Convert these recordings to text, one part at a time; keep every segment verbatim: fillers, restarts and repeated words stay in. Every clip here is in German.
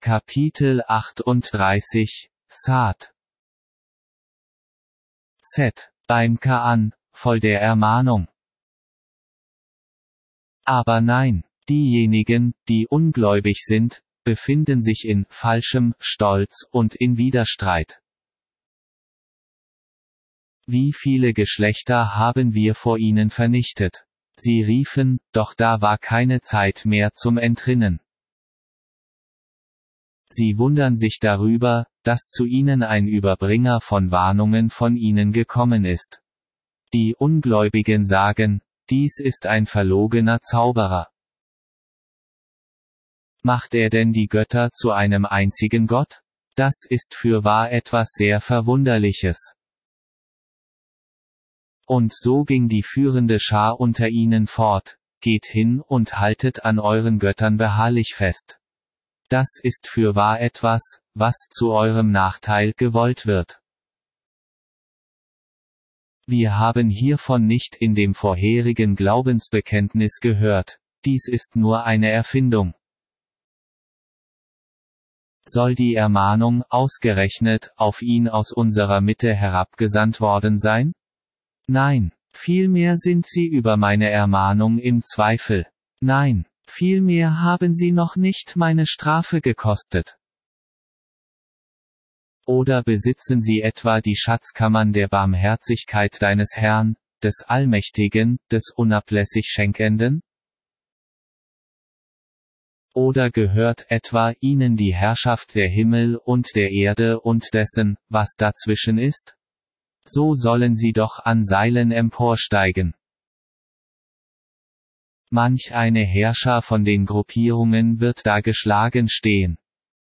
Kapitel achtunddreißig, Saat. Z. Beim Kaan, voll der Ermahnung. Aber nein, diejenigen, die ungläubig sind, befinden sich in falschem Stolz und in Widerstreit. Wie viele Geschlechter haben wir vor ihnen vernichtet? Sie riefen, doch da war keine Zeit mehr zum Entrinnen. Sie wundern sich darüber, dass zu ihnen ein Überbringer von Warnungen von ihnen gekommen ist. Die Ungläubigen sagen, dies ist ein verlogener Zauberer. Macht er denn die Götter zu einem einzigen Gott? Das ist fürwahr etwas sehr Verwunderliches. Und so ging die führende Schar unter ihnen fort, geht hin und haltet an euren Göttern beharrlich fest. Das ist fürwahr etwas, was zu eurem Nachteil gewollt wird. Wir haben hiervon nicht in dem vorherigen Glaubensbekenntnis gehört, dies ist nur eine Erfindung. Soll die Ermahnung ausgerechnet auf ihn aus unserer Mitte herabgesandt worden sein? Nein, vielmehr sind sie über meine Ermahnung im Zweifel. Nein, vielmehr haben sie noch nicht meine Strafe gekostet. Oder besitzen sie etwa die Schatzkammern der Barmherzigkeit deines Herrn, des Allmächtigen, des unablässig Schenkenden? Oder gehört etwa ihnen die Herrschaft der Himmel und der Erde und dessen, was dazwischen ist? So sollen sie doch an Seilen emporsteigen. Manch eine Herrscher von den Gruppierungen wird da geschlagen stehen.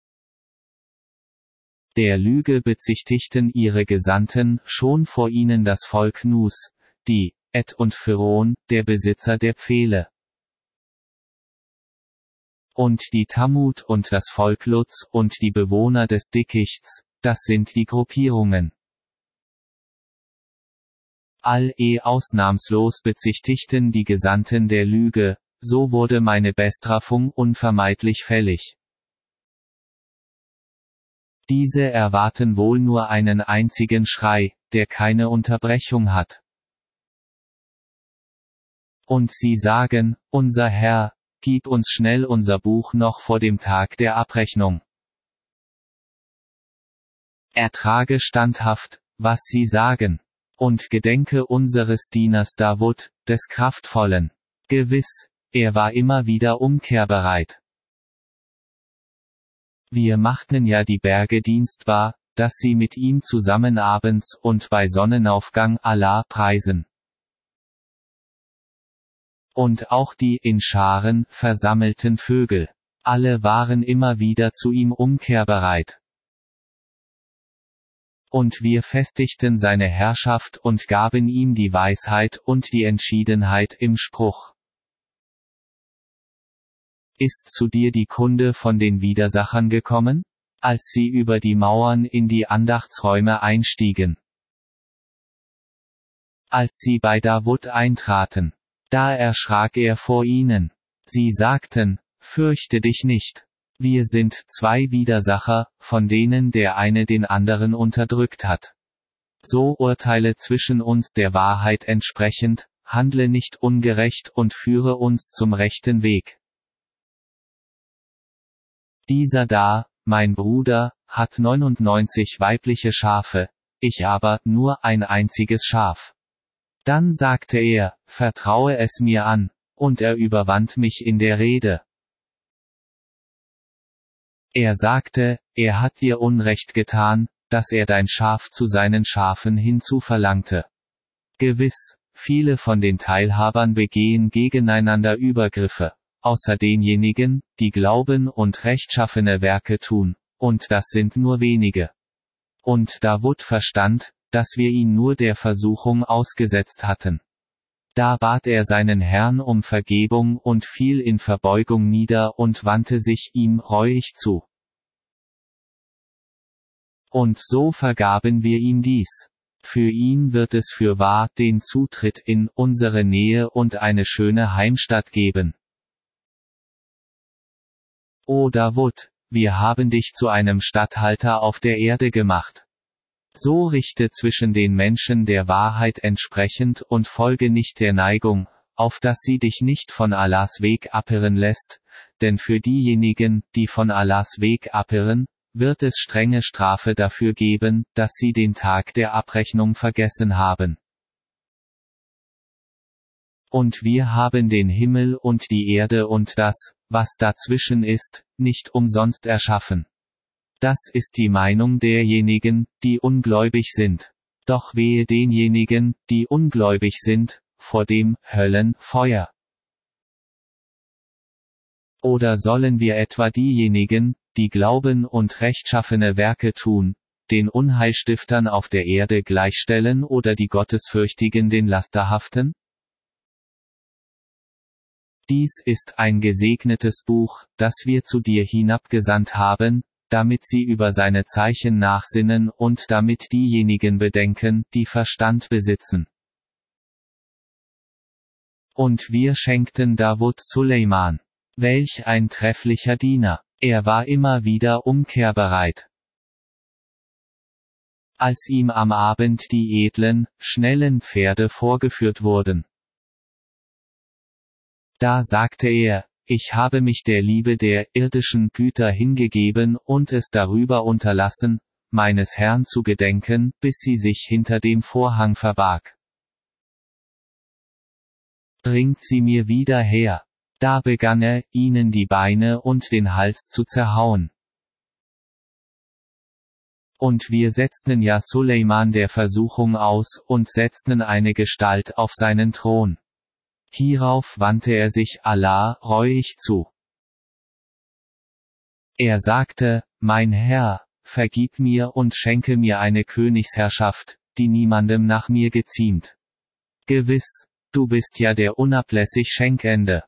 Der Lüge bezichtigten ihre Gesandten schon vor ihnen das Volk Nus, die, Ed und Pharaon, der Besitzer der Pfähle. Und die Tammut und das Volk Luz und die Bewohner des Dickichts, das sind die Gruppierungen. All-e ausnahmslos bezichtigten die Gesandten der Lüge, so wurde meine Bestrafung unvermeidlich fällig. Diese erwarten wohl nur einen einzigen Schrei, der keine Unterbrechung hat. Und sie sagen, unser Herr, gib uns schnell unser Buch noch vor dem Tag der Abrechnung. Ertrage standhaft, was sie sagen. Und gedenke unseres Dieners Davud, des Kraftvollen. Gewiss, er war immer wieder umkehrbereit. Wir machten ja die Berge dienstbar, dass sie mit ihm zusammen abends und bei Sonnenaufgang Allah preisen. Und auch die in Scharen versammelten Vögel. Alle waren immer wieder zu ihm umkehrbereit. Und wir festigten seine Herrschaft und gaben ihm die Weisheit und die Entschiedenheit im Spruch. Ist zu dir die Kunde von den Widersachern gekommen? Als sie über die Mauern in die Andachtsräume einstiegen. Als sie bei Davud eintraten. Da erschrak er vor ihnen. Sie sagten, fürchte dich nicht. Wir sind zwei Widersacher, von denen der eine den anderen unterdrückt hat. So urteile zwischen uns der Wahrheit entsprechend, handle nicht ungerecht und führe uns zum rechten Weg. Dieser da, mein Bruder, hat neunundneunzig weibliche Schafe, ich aber nur ein einziges Schaf. Dann sagte er, vertraue es mir an, und er überwand mich in der Rede. Er sagte, er hat dir Unrecht getan, dass er dein Schaf zu seinen Schafen hinzuverlangte. Gewiss, viele von den Teilhabern begehen gegeneinander Übergriffe, außer denjenigen, die glauben und rechtschaffene Werke tun, und das sind nur wenige. Und Davud verstand, dass wir ihn nur der Versuchung ausgesetzt hatten. Da bat er seinen Herrn um Vergebung und fiel in Verbeugung nieder und wandte sich ihm reuig zu. Und so vergaben wir ihm dies. Für ihn wird es fürwahr den Zutritt in unsere Nähe und eine schöne Heimstatt geben. O Davud, wir haben dich zu einem Statthalter auf der Erde gemacht. So richte zwischen den Menschen der Wahrheit entsprechend und folge nicht der Neigung, auf dass sie dich nicht von Allahs Weg abirren lässt, denn für diejenigen, die von Allahs Weg abirren, wird es strenge Strafe dafür geben, dass sie den Tag der Abrechnung vergessen haben. Und wir haben den Himmel und die Erde und das, was dazwischen ist, nicht umsonst erschaffen. Das ist die Meinung derjenigen, die ungläubig sind. Doch wehe denjenigen, die ungläubig sind, vor dem Höllenfeuer. Oder sollen wir etwa diejenigen, die glauben und rechtschaffene Werke tun, den Unheilstiftern auf der Erde gleichstellen oder die Gottesfürchtigen den Lasterhaften? Dies ist ein gesegnetes Buch, das wir zu dir hinabgesandt haben, damit sie über seine Zeichen nachsinnen und damit diejenigen bedenken, die Verstand besitzen. Und wir schenkten Davud Suleiman. Welch ein trefflicher Diener. Er war immer wieder umkehrbereit. Als ihm am Abend die edlen, schnellen Pferde vorgeführt wurden. Da sagte er, ich habe mich der Liebe der irdischen Güter hingegeben und es darüber unterlassen, meines Herrn zu gedenken, bis sie sich hinter dem Vorhang verbarg. Bringt sie mir wieder her. Da begann er, ihnen die Beine und den Hals zu zerhauen. Und wir setzten ja Suleiman der Versuchung aus und setzten eine Gestalt auf seinen Thron. Hierauf wandte er sich Allah reuig zu. Er sagte, mein Herr, vergib mir und schenke mir eine Königsherrschaft, die niemandem nach mir geziemt. Gewiss, du bist ja der unablässig Schenkende.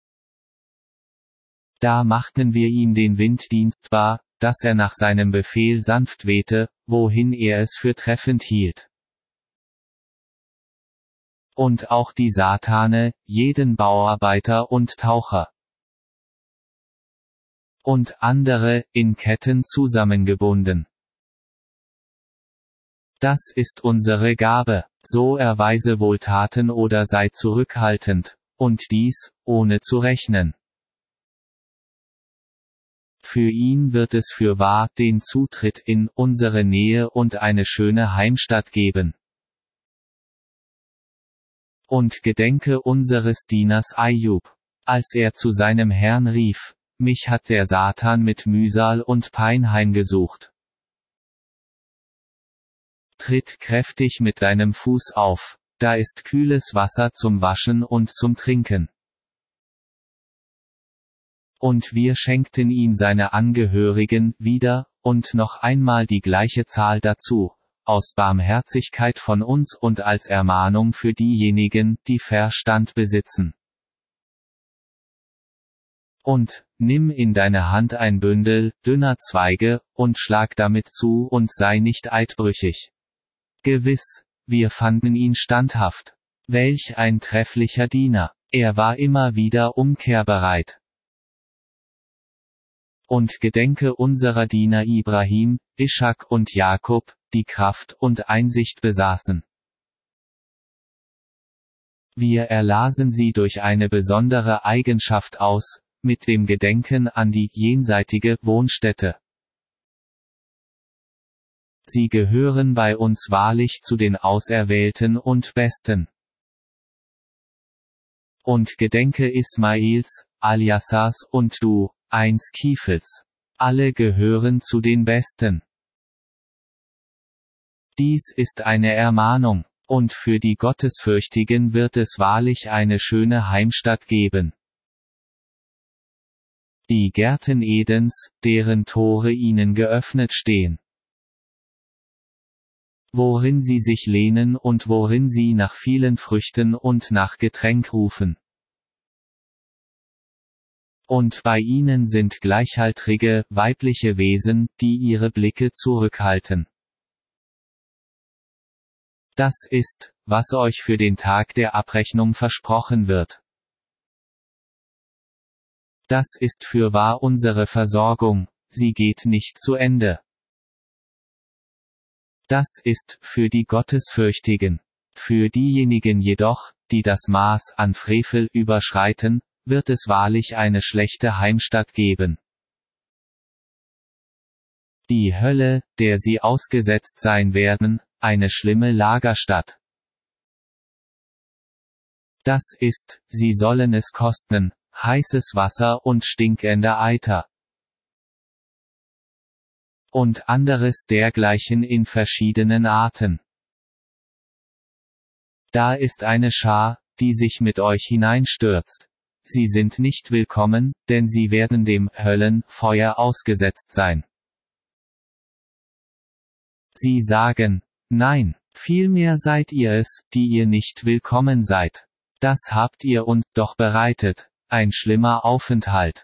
Da machten wir ihm den Wind dienstbar, dass er nach seinem Befehl sanft wehte, wohin er es für treffend hielt. Und auch die Satane, jeden Bauarbeiter und Taucher. Und andere, in Ketten zusammengebunden. Das ist unsere Gabe, so erweise Wohltaten oder sei zurückhaltend, und dies, ohne zu rechnen. Für ihn wird es fürwahr den Zutritt in unsere Nähe und eine schöne Heimstatt geben. Und gedenke unseres Dieners Ayub, als er zu seinem Herrn rief, mich hat der Satan mit Mühsal und Pein heimgesucht. Tritt kräftig mit deinem Fuß auf, da ist kühles Wasser zum Waschen und zum Trinken. Und wir schenkten ihm seine Angehörigen wieder, und noch einmal die gleiche Zahl dazu, aus Barmherzigkeit von uns und als Ermahnung für diejenigen, die Verstand besitzen. Und, nimm in deine Hand ein Bündel, dünner Zweige, und schlag damit zu und sei nicht eidbrüchig. Gewiss, wir fanden ihn standhaft. Welch ein trefflicher Diener. Er war immer wieder umkehrbereit. Und gedenke unserer Diener Ibrahim, Ischak und Jakob, die Kraft und Einsicht besaßen. Wir erlasen sie durch eine besondere Eigenschaft aus, mit dem Gedenken an die jenseitige Wohnstätte. Sie gehören bei uns wahrlich zu den Auserwählten und Besten. Und gedenke Ismails, Aljasas und du, eins Kiefels. Alle gehören zu den Besten. Dies ist eine Ermahnung, und für die Gottesfürchtigen wird es wahrlich eine schöne Heimstatt geben. Die Gärten Edens, deren Tore ihnen geöffnet stehen. Worin sie sich lehnen und worin sie nach vielen Früchten und nach Getränk rufen. Und bei ihnen sind gleichaltrige, weibliche Wesen, die ihre Blicke zurückhalten. Das ist, was euch für den Tag der Abrechnung versprochen wird. Das ist fürwahr unsere Versorgung, sie geht nicht zu Ende. Das ist für die Gottesfürchtigen. Für diejenigen jedoch, die das Maß an Frevel überschreiten, wird es wahrlich eine schlechte Heimstatt geben. Die Hölle, der sie ausgesetzt sein werden, eine schlimme Lagerstatt. Das ist, sie sollen es kosten, heißes Wasser und stinkender Eiter. Und anderes dergleichen in verschiedenen Arten. Da ist eine Schar, die sich mit euch hineinstürzt. Sie sind nicht willkommen, denn sie werden dem Höllenfeuer ausgesetzt sein. Sie sagen, nein, vielmehr seid ihr es, die ihr nicht willkommen seid. Das habt ihr uns doch bereitet, ein schlimmer Aufenthalt.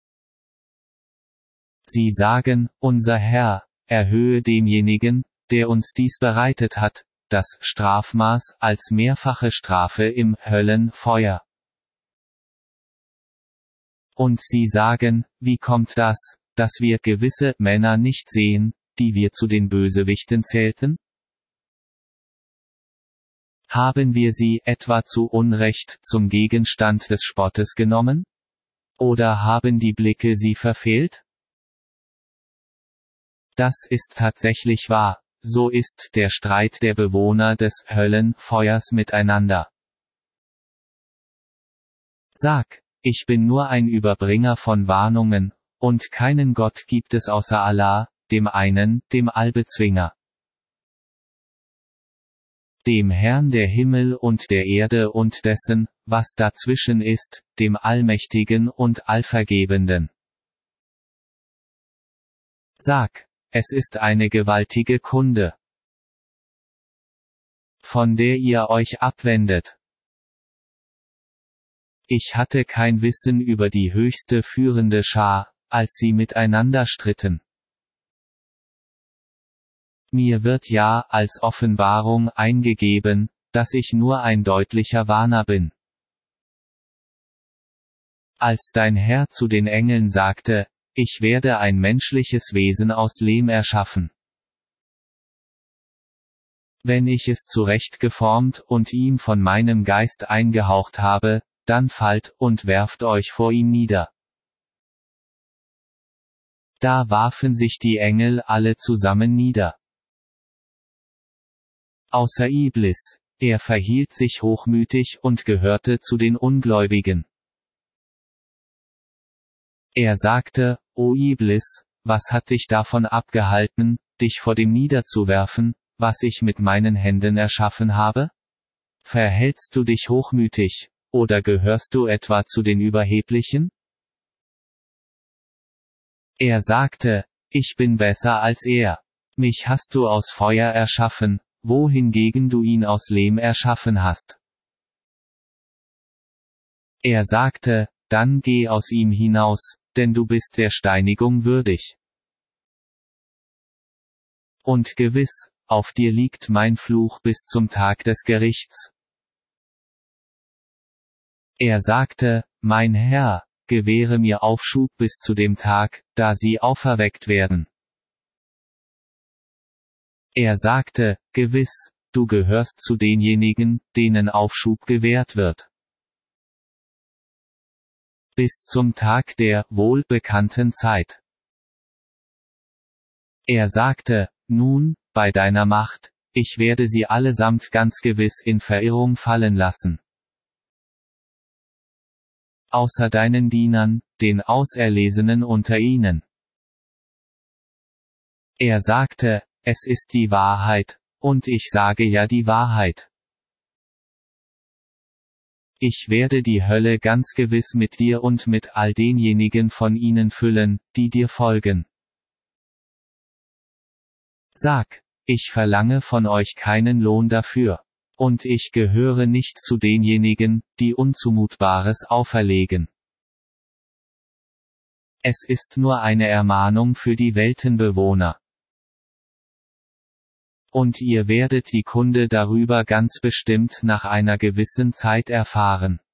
Sie sagen, unser Herr, erhöhe demjenigen, der uns dies bereitet hat, das Strafmaß als mehrfache Strafe im Höllenfeuer. Und sie sagen, wie kommt das, dass wir gewisse Männer nicht sehen, die wir zu den Bösewichten zählten? Haben wir sie etwa zu Unrecht zum Gegenstand des Spottes genommen? Oder haben die Blicke sie verfehlt? Das ist tatsächlich wahr, so ist der Streit der Bewohner des Höllenfeuers miteinander. Sag, ich bin nur ein Überbringer von Warnungen, und keinen Gott gibt es außer Allah, dem einen, dem Allbezwinger. Dem Herrn der Himmel und der Erde und dessen, was dazwischen ist, dem Allmächtigen und Allvergebenden. Sag, es ist eine gewaltige Kunde, von der ihr euch abwendet. Ich hatte kein Wissen über die höchste führende Schar, als sie miteinander stritten. Mir wird ja als Offenbarung eingegeben, dass ich nur ein deutlicher Warner bin. Als dein Herr zu den Engeln sagte, ich werde ein menschliches Wesen aus Lehm erschaffen. Wenn ich es zurecht geformt und ihm von meinem Geist eingehaucht habe, dann fallt und werft euch vor ihm nieder. Da warfen sich die Engel alle zusammen nieder. Außer Iblis, er verhielt sich hochmütig und gehörte zu den Ungläubigen. Er sagte, O Iblis, was hat dich davon abgehalten, dich vor dem niederzuwerfen, was ich mit meinen Händen erschaffen habe? Verhältst du dich hochmütig, oder gehörst du etwa zu den Überheblichen? Er sagte, ich bin besser als er. Mich hast du aus Feuer erschaffen, wohingegen du ihn aus Lehm erschaffen hast. Er sagte, dann geh aus ihm hinaus, denn du bist der Steinigung würdig. Und gewiss, auf dir liegt mein Fluch bis zum Tag des Gerichts. Er sagte, mein Herr, gewähre mir Aufschub bis zu dem Tag, da sie auferweckt werden. Er sagte, gewiss, du gehörst zu denjenigen, denen Aufschub gewährt wird. Bis zum Tag der wohlbekannten Zeit. Er sagte, nun, bei deiner Macht, ich werde sie allesamt ganz gewiss in Verirrung fallen lassen. Außer deinen Dienern, den Auserlesenen unter ihnen. Er sagte, es ist die Wahrheit, und ich sage ja die Wahrheit. Ich werde die Hölle ganz gewiss mit dir und mit all denjenigen von ihnen füllen, die dir folgen. Sag, ich verlange von euch keinen Lohn dafür. Und ich gehöre nicht zu denjenigen, die Unzumutbares auferlegen. Es ist nur eine Ermahnung für die Weltenbewohner. Und ihr werdet die Kunde darüber ganz bestimmt nach einer gewissen Zeit erfahren.